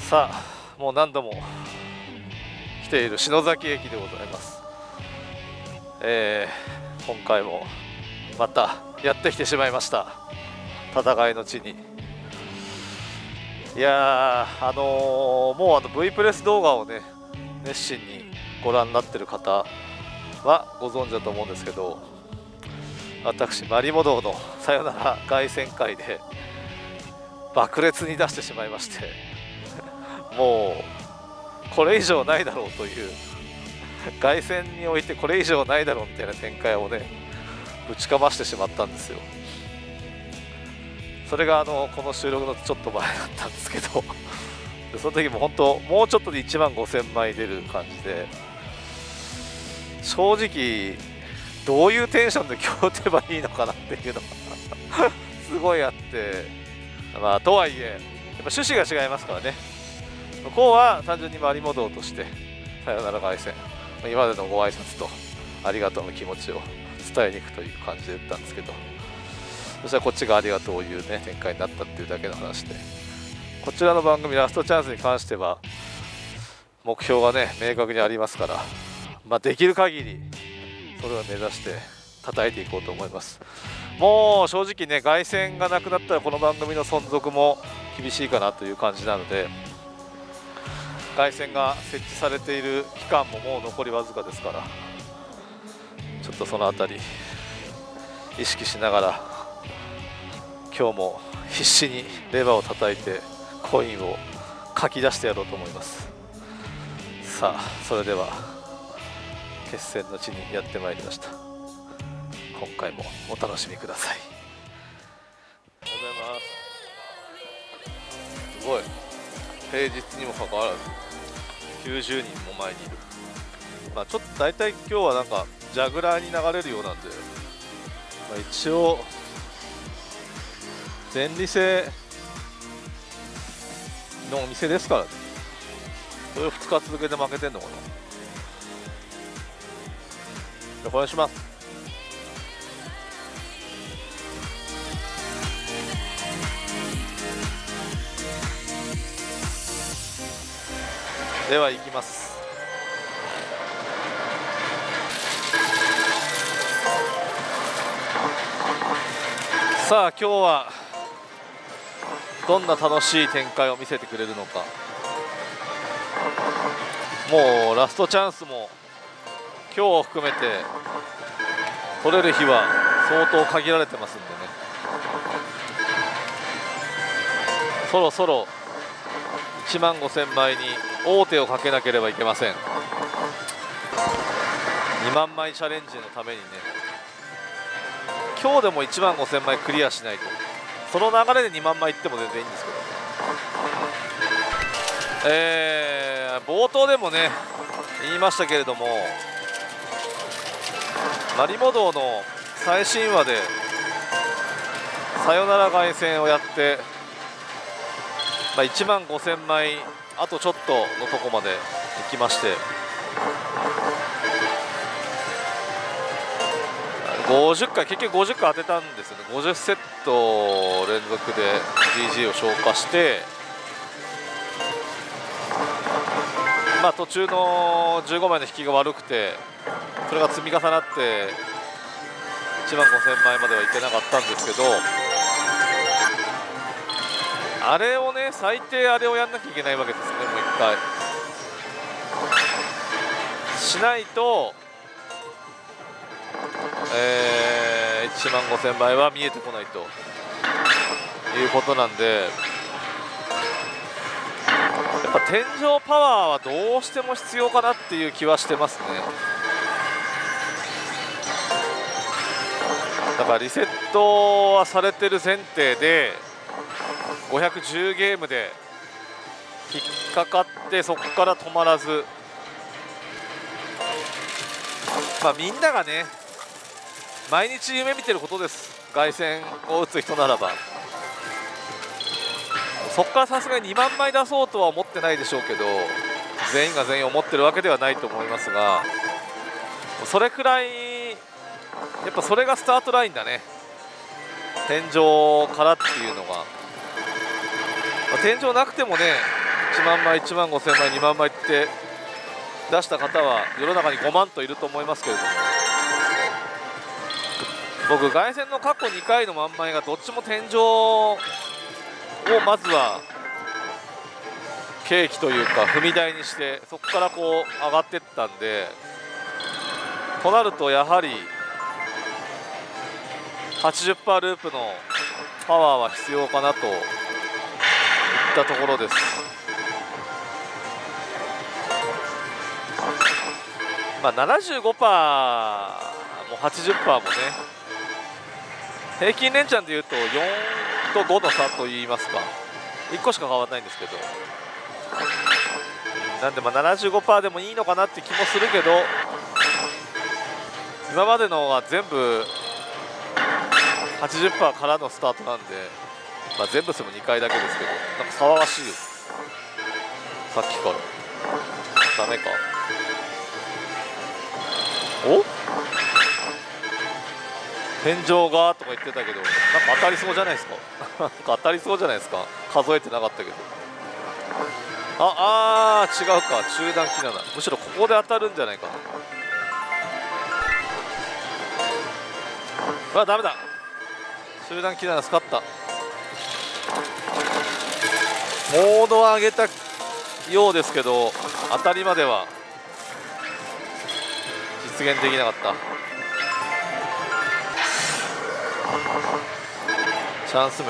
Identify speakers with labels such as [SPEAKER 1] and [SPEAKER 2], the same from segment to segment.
[SPEAKER 1] さあ、もう何度も来ている篠崎駅でございます。今回もまたやってきてしまいました、戦いの地に。いやー、もうV プレス動画をね熱心にご覧になってる方はご存知だと思うんですけど、私マリモ道のさよなら凱旋会で爆裂に出してしまいましてもうこれ以上ないだろうという、凱旋においてこれ以上ないだろうみたいな展開をねぶちかましてしまったんですよ。それがこの収録のちょっと前だったんですけどその時も本当もうちょっとで1万5000枚出る感じで、正直どういうテンションで今日打てばいいのかなっていうのがすごいあって、まあとはいえやっぱ趣旨が違いますからね。向こうは単純にマリモ道としてさよなら凱旋、今までのご挨拶とありがとうの気持ちを伝えに行くという感じで打ったんですけど、そしたらこっちがありがとうを言うね展開になったっていうだけの話で、こちらの番組ラストチャンスに関しては目標がね明確にありますから、できる限りそれを目指して叩いていこうと思います。もう正直ね、凱旋がなくなったらこの番組の存続も厳しいかなという感じなので、凱旋が設置されている期間ももう残りわずかですから、ちょっとそのあたり意識しながら今日も必死にレバーを叩いてコインを書き出してやろうと思います。さあ、それでは決戦の地にやってまいりました。今回もお楽しみください。ありがとうございます。すごい平日にもかかわらず90人も前にいる。ちょっと大体今日はなんかジャグラーに流れるようなんで、一応前立腺のお店ですからね。それを2日続けて負けてんのかな。お願いします。では行きます。さあ、今日はどんな楽しい展開を見せてくれるのか。もうラストチャンスも今日を含めて取れる日は相当限られてますんでね、そろそろ1万5000枚に王手をかけなければいけません。2万枚チャレンジのためにね、今日でも1万5000枚クリアしないと、その流れで2万枚いっても全然いいんですけど、冒頭でもね言いましたけれども、マリモ道の最新話でさよなら凱旋をやって、1万5000枚あとちょっとのとこまで行きまして、50回結局50回当てたんですよね。50セット連続で GG を消化して、途中の15枚の引きが悪くて、それが積み重なって1万5000枚まではいけなかったんですけど、あれをね、最低あれをやんなきゃいけないわけですね。もう一回しないと、1万5000枚は見えてこないということなんで、やっぱ天井パワーはどうしても必要かなっていう気はしてますね。だからリセットはされてる前提で510ゲームで引っかかって、そこから止まらず、みんながね毎日夢見てることです。凱旋を打つ人ならば、そこからさすがに2万枚出そうとは思ってないでしょうけど、全員が全員思ってるわけではないと思いますが、それくらいやっぱそれがスタートラインだね。天井からっていうのが、天井なくてもね 1万枚、1万5000枚、2万枚って出した方は世の中に5万といると思いますけれども、僕凱旋の過去2回の万枚がどっちも天井をまずは契機というか踏み台にして、そこからこう上がっていったんで、となるとやはり80% ループのパワーは必要かなといったところです。まあ 75% も 80% もね、平均連チャンでいうと4と5の差といいますか、1個しか変わらないんですけど、なんでまあ 75% でもいいのかなって気もするけど、今までのは全部 80% からのスタートなんで、まあ、全部しても2回だけですけど、なんか騒がしいよ、さっきから。ダメか。お、天井がとか言ってたけど、なんか当たりそうじゃないですかなんか当たりそうじゃないですか、数えてなかったけど。違うか、中段機能だ。むしろここで当たるんじゃないかな。ダメだ、中段機能使った。モードは上げたようですけど、当たりまでは実現できなかった。チャンス目。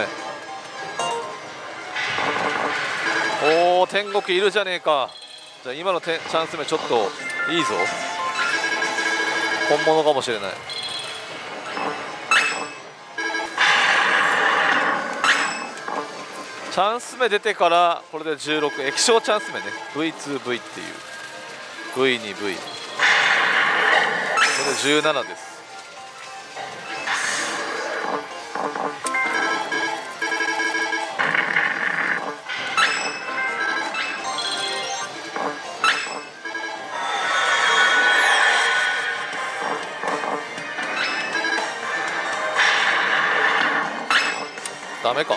[SPEAKER 1] おお、天国いるじゃねえか。じゃあ今のチャンス目ちょっといいぞ、本物かもしれない。チャンス目出てからこれで16、液晶チャンス目ね、 V2V っていう V2V、 これで17です。ダメか。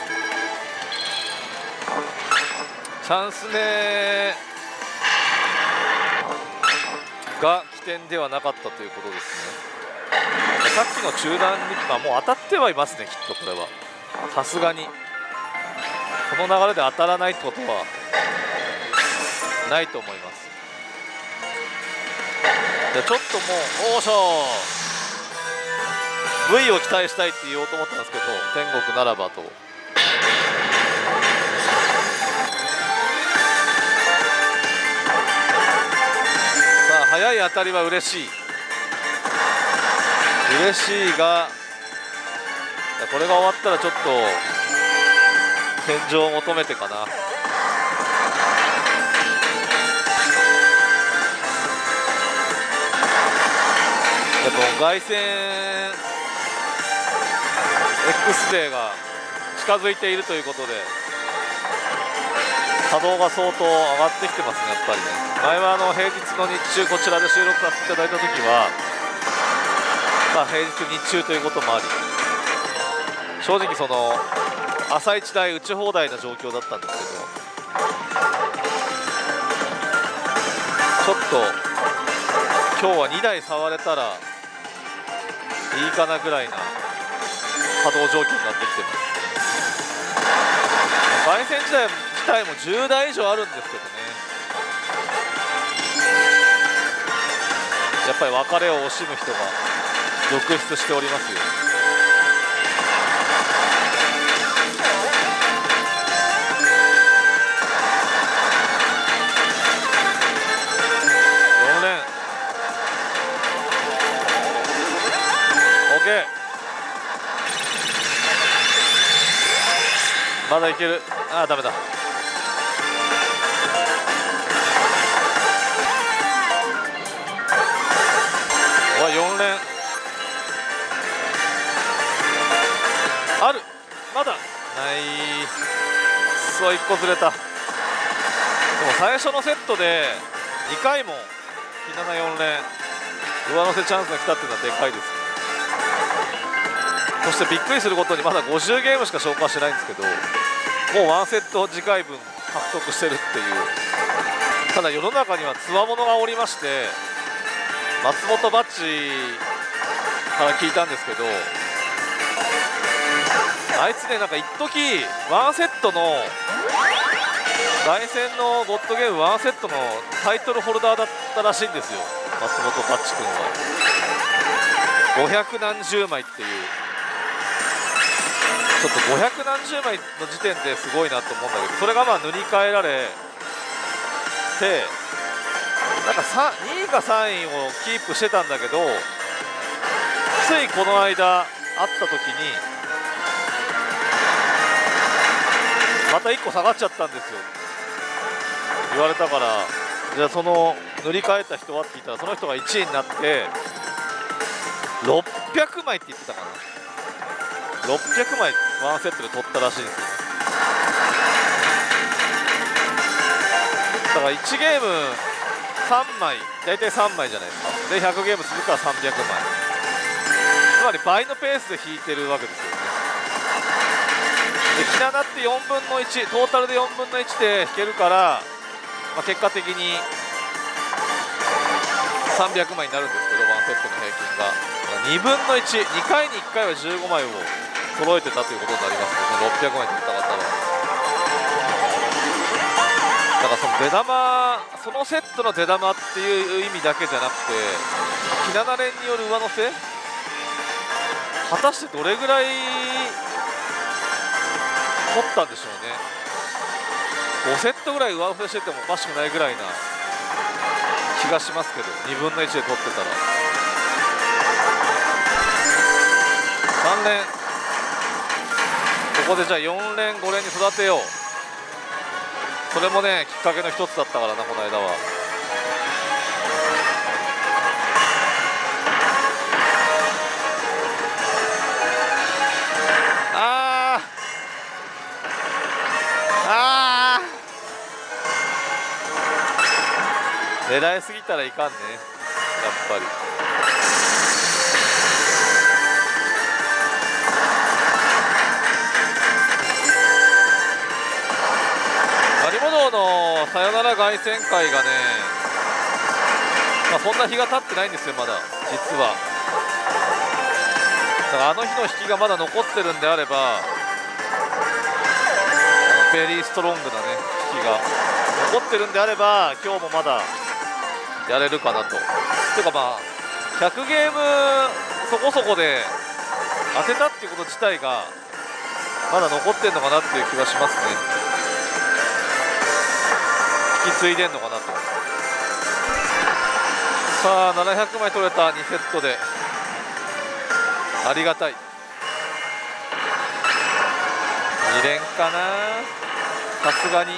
[SPEAKER 1] チャンス目が起点ではなかったということですね。さっきの中段に、もう当たってはいますね、きっとこれは。さすがにこの流れで当たらないってことはないと思います。じゃあちょっともう、おーしょー、V を期待したいって言おうと思ったんですけど、天国ならばと。さあ速い当たりは嬉しいが、これが終わったらちょっと天井を求めてかな。やっぱ凱旋 X デーが近づいているということで、稼働が相当上がってきてますね、やっぱりね。前は平日の日中こちらで収録させていただいた時は、平日日中ということもあり、正直その朝一台打ち放題な状況だったんですけど、ちょっと今日は2台触れたらいいかなぐらいな稼働状況になってきてます。焙煎自体も10台以上あるんですけどね、やっぱり別れを惜しむ人が続出しておりますよ。4連 OK、 まだいける。ダメだ。4連ある、まだない。1個ずれた。でも最初のセットで2回もひなな4連上乗せチャンスが来たっていうのはでかいですね。そしてびっくりすることにまだ50ゲームしか消化してないんですけど、もう1セット次回分獲得してるっていう。ただ世の中にはつわものがおりまして、松本バッチから聞いたんですけど、あいつね、なんか一時ワンセットの凱旋のゴッドゲームワンセットのタイトルホルダーだったらしいんですよ、松本バッチ君は。500何十枚っていう、ちょっと500何十枚の時点ですごいなと思うんだけど、それがまあ塗り替えられて、なんか2位か3位をキープしてたんだけど、ついこの間会った時にまた1個下がっちゃったんですよ、言われたから。じゃあその塗り替えた人はって聞いたら、その人が1位になって600枚って言ってたかな。600枚ワンセットで取ったらしいんですよ。だから1ゲーム3枚、大体3枚じゃないですか。で100ゲームするから300枚、つまり倍のペースで引いてるわけですよね。でひななって4分の1、トータルで4分の1で引けるから、まあ、結果的に300枚になるんですけど、ワンセットの平均が2分の1、2回に1回は15枚を揃えてたということになりますので、600枚取った方は。だからその出玉、そのセットの出玉っていう意味だけじゃなくて、ひなな連による上乗せ、果たしてどれぐらい取ったんでしょうね。5セットぐらい上乗せしててもおかしくないぐらいな気がしますけど、2分の1で取ってたら。3連、ここでじゃあ4連5連に育てよう。それもね、きっかけの一つだったからな、この間は。狙いすぎたらいかんね、やっぱり。有馬道のさよなら凱旋会がね、まあ、そんな日が経ってないんですよ、まだ実は。だからあの日の引きがまだ残ってるんであれば、ベリーストロングなね引きが残ってるんであれば、今日もまだやれるかなと。ていうかまあ100ゲームそこそこで当てたっていうこと自体がまだ残ってんのかなっていう気がしますね。引き継いでんのかなと。さあ700枚取れた、2セットでありがたい。2連かな、さすがに。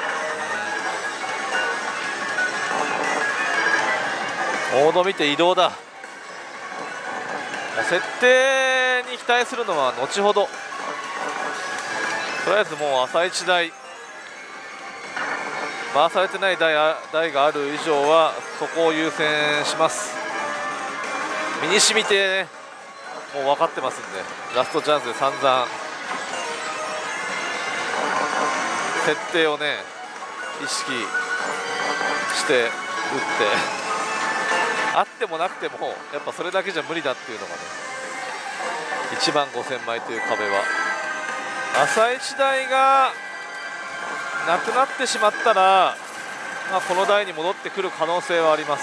[SPEAKER 1] モード見て移動だ。設定に期待するのは後ほど。とりあえずもう朝一台回されてない台がある以上はそこを優先します。身に染みて、ね、もう分かってますんで、ラストチャンスで散々設定をね意識して打ってあってもなくてもやっぱそれだけじゃ無理だっていうのがね、1万5000枚という壁は。朝一台がなくなってしまったら、まあ、この台に戻ってくる可能性はあります。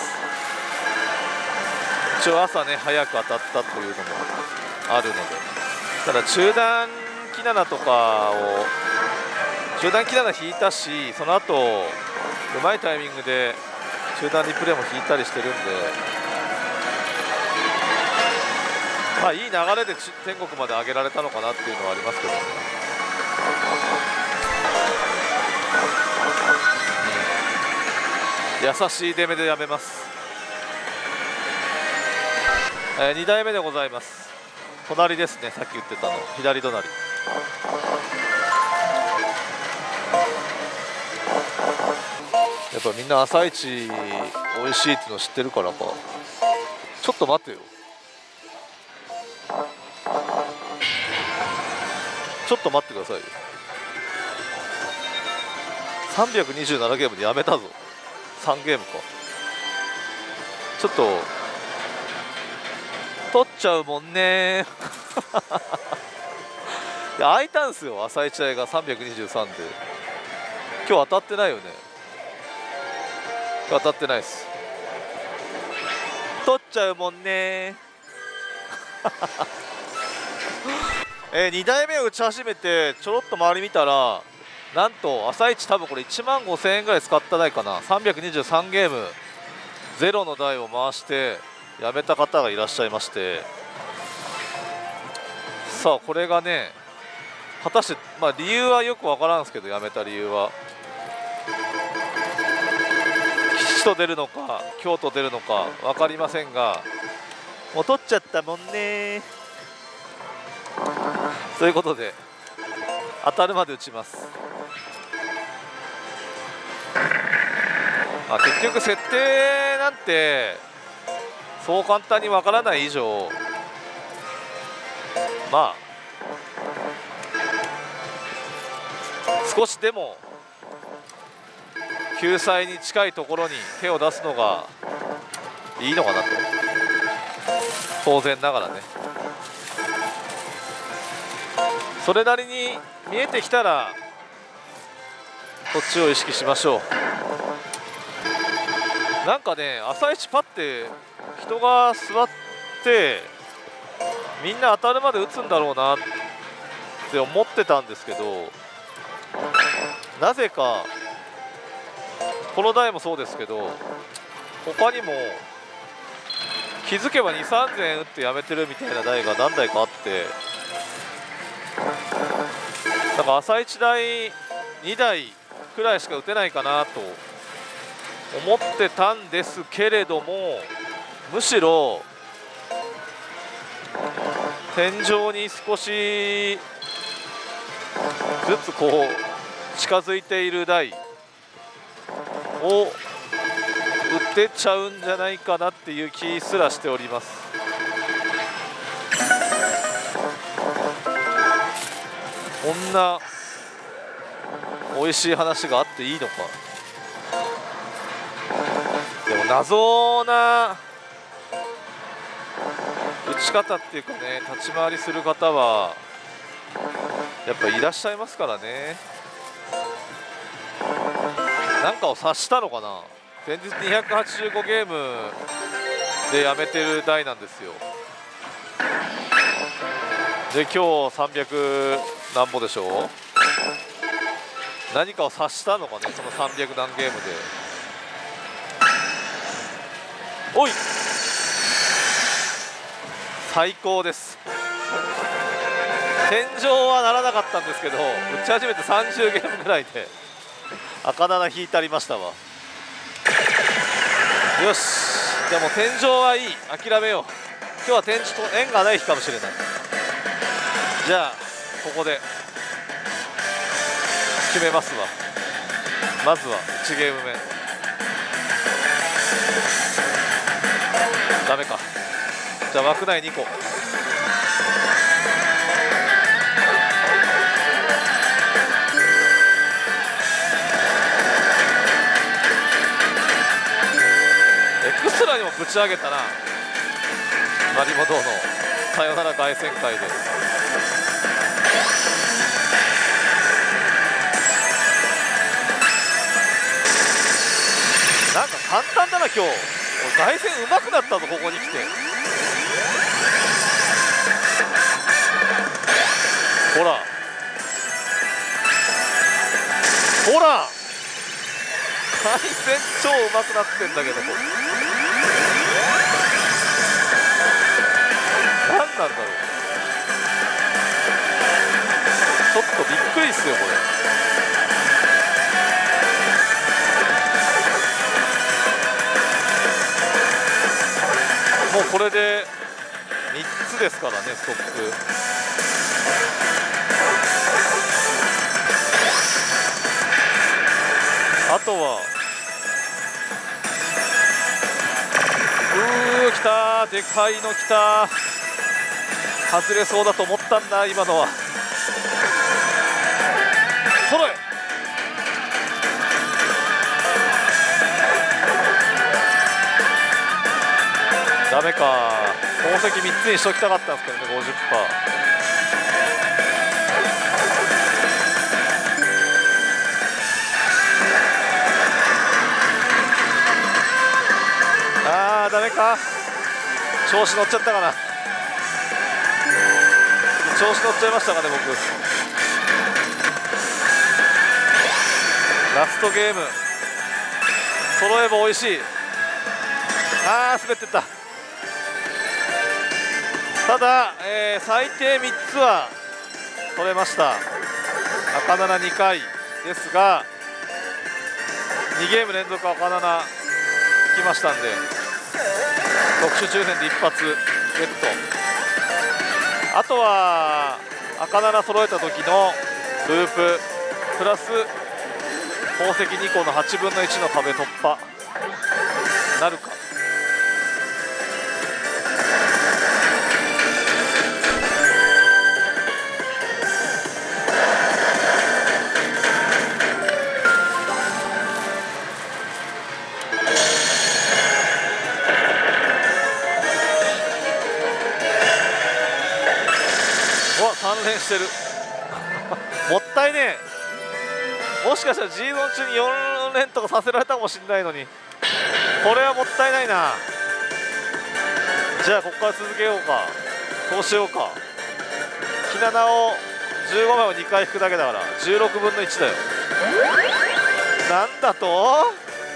[SPEAKER 1] 一応朝ね早く当たったというのもあるので。ただ中段キナナとかを中段キナナ引いたし、その後うまいタイミングで中段リプレイも引いたりしてるんで、まあいい流れで天国まで上げられたのかなっていうのはありますけどね。優しい出目でやめます。2台目でございます。隣ですね、さっき言ってたの左隣。やっぱみんな朝一美味しいっていうの知ってるからか。ちょっと待ってよ、ちょっと待ってくださいよ。 327ゲームでやめたぞ。3ゲームか。ちょっと取っちゃうもんねいや、空いたんすよ、朝一台が323で。今日当たってないよね。今日当たってないです。取っちゃうもんね2台目を打ち始めてちょろっと周り見たら、なんと朝一多分これ1万5000円ぐらい使った台かな。323ゲームゼロの台を回してやめた方がいらっしゃいまして、さあこれがね、果たして、理由はよく分からんすけど、やめた理由は吉と出るのか京と出るのか分かりませんが、もう取っちゃったもんねということで当たるまで打ちます。結局設定なんてそう簡単にわからない以上、少しでも救済に近いところに手を出すのがいいのかなと、当然ながらね。それなりに見えてきたらこっちを意識しましょう。なんかね、朝一パッて人が座ってみんな当たるまで打つんだろうなって思ってたんですけど、なぜかこの台もそうですけど、他にも気づけば2、3000円打ってやめてるみたいな台が何台かあって、なんか朝一台2台くらいしか打てないかなと思ってたんですけれども、むしろ天井に少しずつこう近づいている台を打ってっちゃうんじゃないかなっていう気すらしております。こんな美味しい話があっていいのか。でも謎な打ち方っていうかね、立ち回りする方はやっぱいらっしゃいますからね。なんかを察したのかな。前日285ゲームでやめてる台なんですよ。で今日300何歩でしょう。何かを察したのかね、その300何ゲームで。おい、最高です。天井はならなかったんですけど、打ち始めて30ゲームぐらいで赤7引いてありましたわ。よし、じゃあもう天井はいい、諦めよう。今日は天井と縁がない日かもしれない。じゃあここで決めますわ。まずは1ゲーム目ダメか。じゃあ枠内2個。エクストラにもぶち上げたな、マリモ堂のさよなら凱旋会で。なんか簡単だな今日。凱旋うまくなったぞ、ここに来て。ほらほら、凱旋超うまくなってんだけど、何なんだろう。ちょっとびっくりっすよこれ。もうこれで3つですからね、ストップ。あとは来たー、でかいの来たー。外れそうだと思ったんだ今のは。揃えダメか。宝石3つにしときたかったんですけどね。 50%。あーダメか。調子乗っちゃったかな。調子乗っちゃいましたかね僕。ラストゲーム揃えば美味しい。あー滑ってった。ただ、最低3つは取れました。赤7 2回ですが2ゲーム連続赤7きましたんで、特殊抽選で一発ゲット。あとは赤7揃えた時のループプラス宝石2個の8分の1の壁突破なるか。3連してるもったいねえ。もしかしたら G ゾーン中に4連とかさせられたかもしれないのに、これはもったいないな。じゃあここから続けようか。そうしようか。ひななを15枚を2回引くだけだから16分の1だよ。なんだと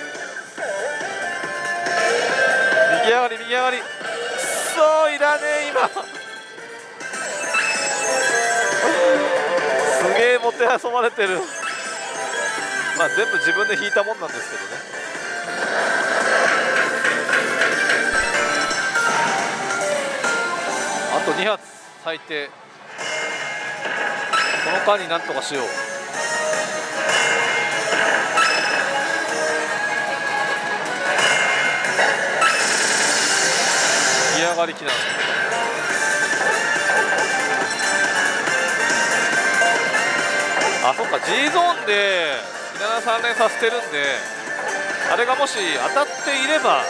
[SPEAKER 1] 右上がり右上がり。くそいらねえ今すげえもてあそばれてる。まあ全部自分で引いたもんなんですけどね。あと2発最低。この間になんとかしよう。ギア上がり機なんです。あ、そっか G ゾーンでひなな3連させてるんで、あれがもし当たっていれば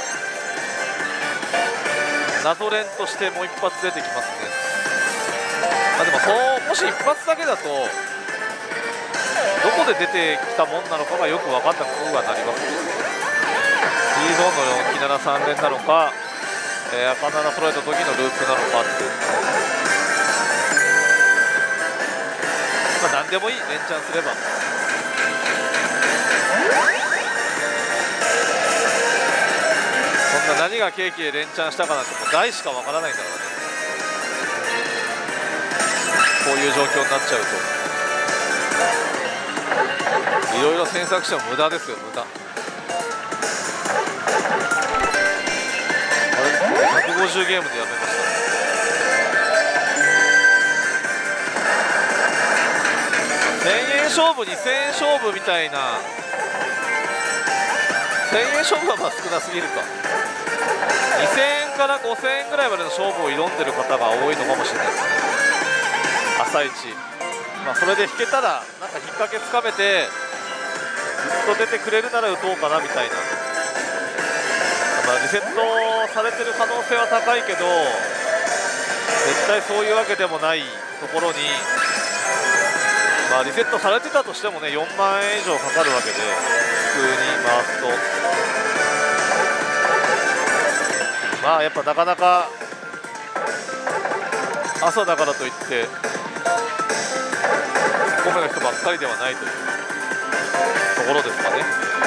[SPEAKER 1] 謎連としてもう一発出てきますね。あでもそうもし一発だけだとどこで出てきたもんなのかがよく分かんなくはなりますね。 G ゾーンのひなな3連なのか、赤7揃えた時のループなのかっていう、まあ何でもいい、連チャンすれば。そんな何がケーキで連チャンしたかなんてもう大しかわからないんだからね。こういう状況になっちゃうといろいろ詮索しても無駄ですよ、無駄。あれ150ゲームでやめましたね。1000円勝負、2000円勝負みたいな。1000円勝負はまあ少なすぎるか。2000円から5000円ぐらいまでの勝負を挑んでる方が多いのかもしれないですね、朝一。まあそれで引けたらなんか引っ掛けつかめてずっと出てくれるなら打とうかなみたいな。まあリセットされてる可能性は高いけど絶対そういうわけでもないところに、まあリセットされてたとしてもね4万円以上かかるわけで、普通に回すとまあやっぱなかなか朝だからといって米の人ばっかりではないというところですかね。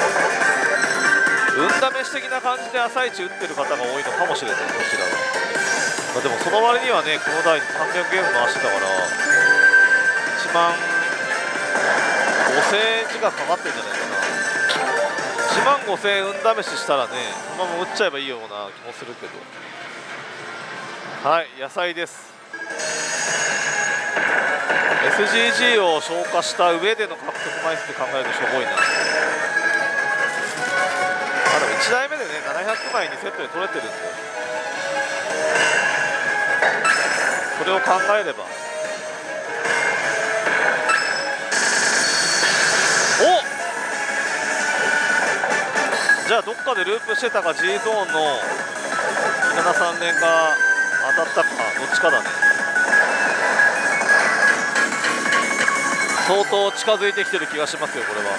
[SPEAKER 1] 運試し的な感じで朝一打ってる方が多いのかもしれない、こちらは。まあ、でもその割にはねこの台に300ゲーム回してたから1万5000円近くかかってるんじゃないかな。1万5000円運試ししたらねそのまま打っちゃえばいいような気もするけど。はい、野菜です。 SGG を消化した上での獲得枚数で考えるとしょぼいな。でも1台目でね700枚にセットで取れてるんで、それを考えれば。お、じゃあどっかでループしてたか G ゾーンの 23連が当たったかどっちかだね。相当近づいてきてる気がしますよこれは。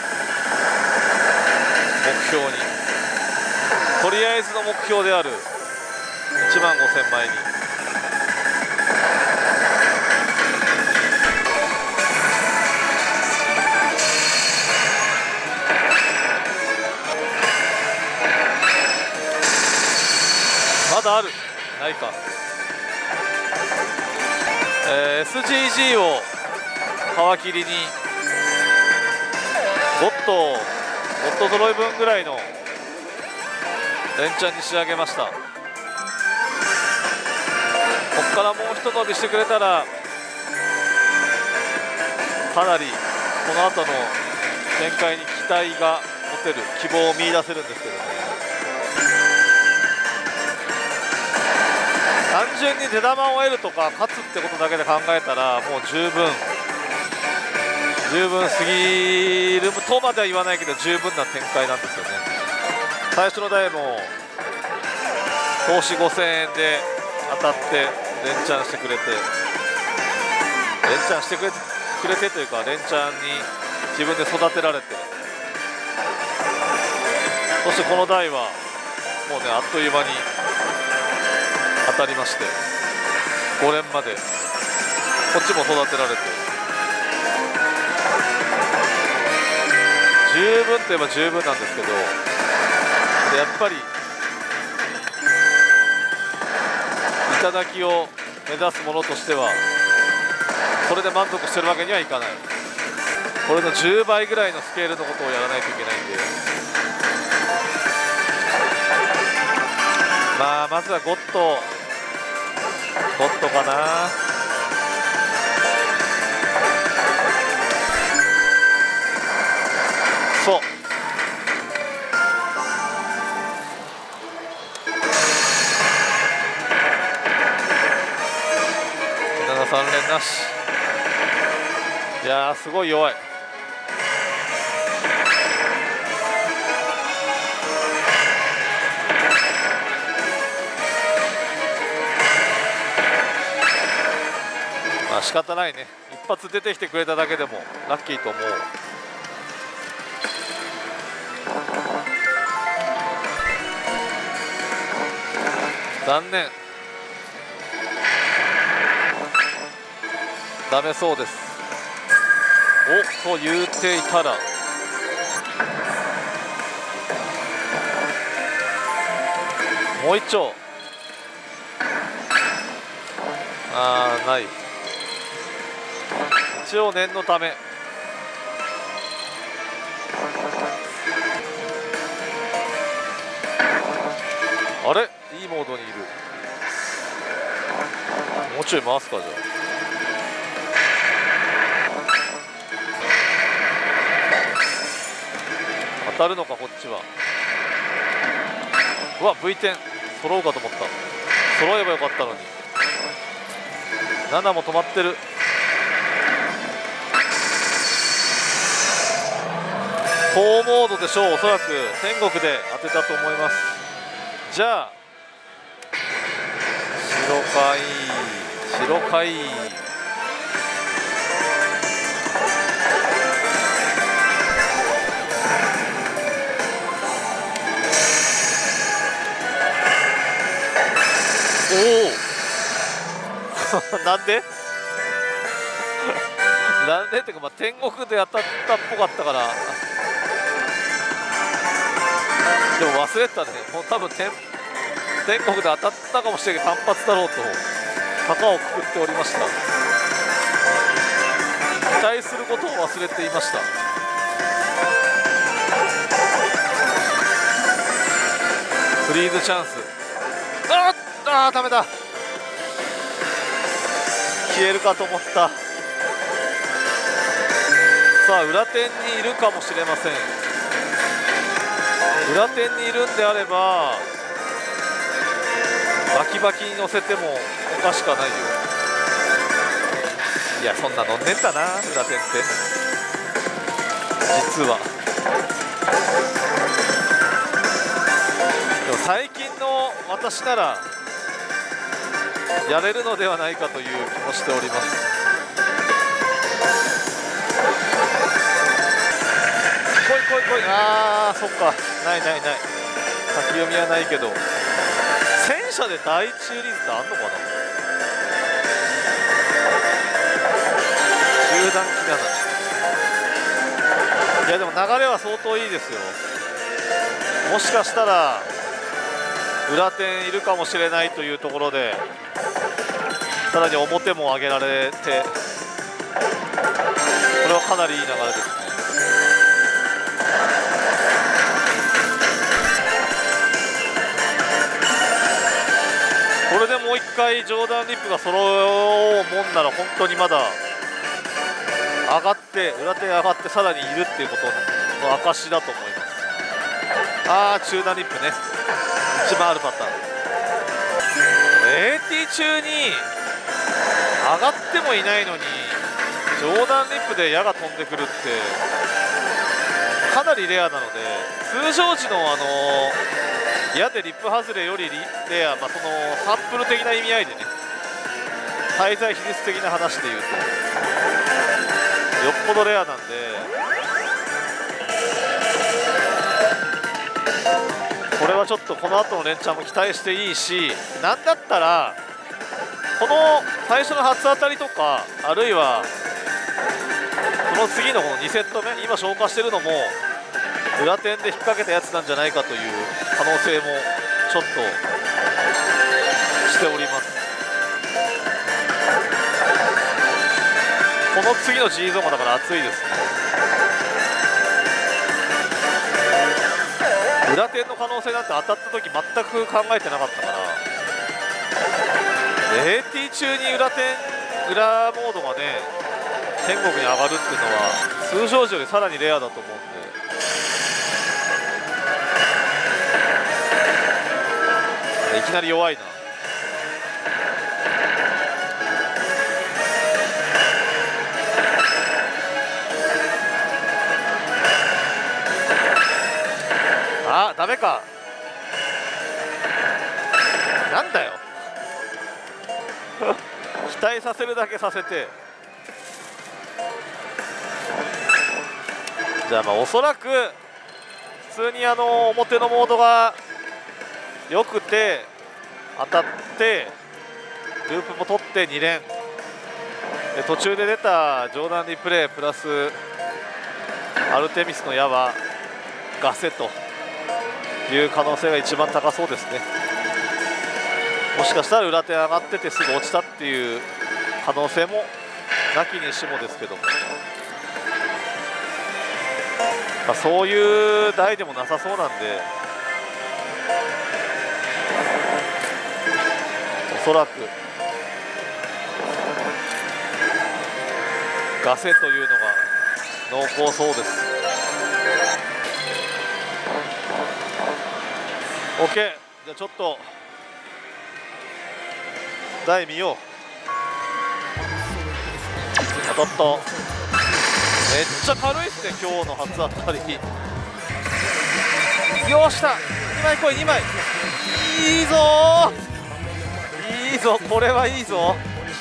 [SPEAKER 1] 目標に、とりあえずの目標である15000枚に。まだある、ないか。SGG を皮切りにゴッド揃い分ぐらいの連チャンに仕上げました。こっからもうひと伸びしてくれたらかなりこの後の展開に期待が持てる、希望を見出せるんですけどね。単純に出玉を得るとか勝つってことだけで考えたらもう十分すぎるとまでは言わないけど十分な展開なんですよね。最初の台も投資5000円で当たって連チャンしてくれてというか連チャンに自分で育てられて、そしてこの台はもうねあっという間に当たりまして、5連までこっちも育てられて、十分といえば十分なんですけど、でやっぱり頂を目指すものとしてはこれで満足してるわけにはいかない。これの10倍ぐらいのスケールのことをやらないといけないんで、まずはゴッドかな。そう3連なし。いやーすごい弱い。まあ仕方ないね、一発出てきてくれただけでもラッキーと思う。残念、ダメそうです。おと言うていたらもう一丁、ない。一応念のためあれいいモードにいる。もうちょい回すか。じゃあ当たるのかこっちは。うわ V10 揃うかと思った。揃えばよかったのに。7も止まってる。高モードでしょう。おそらく天国で当てたと思います。じゃあ白かいおおなんでなんでっていうか、天国で当たったっぽかったから。でも忘れてたね。もう多分天国で当たったかもしれないけど単発だろうと高をくくっておりました。期待することを忘れていました。フリーズチャンス。ダメだ。消えるかと思った。さあ裏点にいるかもしれません。裏点にいるんであればバキバキに乗せてもおかしくはないよ。いやそんな乗んねえんだな裏点って実は。でも最近のの私ならやれるのではないかという気もしております。来い来い来い。あーそっか、ないないない、先読みはないけど戦車で第一シリーズってあんのかな。中段機なのに。いやでも流れは相当いいですよ。もしかしたら裏点いるかもしれないというところでさらに表も上げられて、これはかなりいい流れですね。これでもう一回ジョーダンリップが揃うもんなら本当にまだ上がって裏手上がってさらにいるっていうことの証だと思います。あー中段リップね、一番あるパターン。AT 中に上がってもいないのにジョーダンリップで矢が飛んでくるってかなりレアなので、通常時の矢でリップ外れよりレア、そのサンプル的な意味合いでね、滞在比率的な話でいうとよっぽどレアなんで、これはちょっとこの後の連チャンも期待していいし、なんだったらこの最初の初当たりとか、あるいはその次のこの2セット目、今消化してるのも裏点で引っ掛けたやつなんじゃないかという可能性もちょっとしております。この次の G ゾーンがだから熱いですね。裏点の可能性なんて当たった時全く考えてなかったから、AT 中に裏モードがね天国に上がるっていうのは通常時よりさらにレアだと思うんで、いきなり弱いな。あ、ダメか。なんだよ期待させるだけさせて。じゃあおそらく普通に表のモードが良くて当たってループも取って2連で、途中で出たジョーダンリプレイプラスアルテミスの矢はガセという可能性が一番高そうですね。もしかしたら裏手上がっててすぐ落ちたっていう可能性もなきにしもですけども、そういう台でもなさそうなんで、おそらくガセというのが濃厚そうです。 OK、 じゃあちょっと台見よう。当たった。めっちゃ軽いっすね今日の初当たり。よっしゃ2枚来い2枚。いいぞいいぞ、これはいいぞ。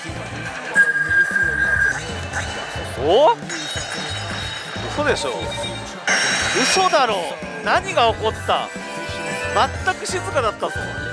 [SPEAKER 1] お、嘘でしょ、嘘だろ、何が起こった。全く静かだったぞ。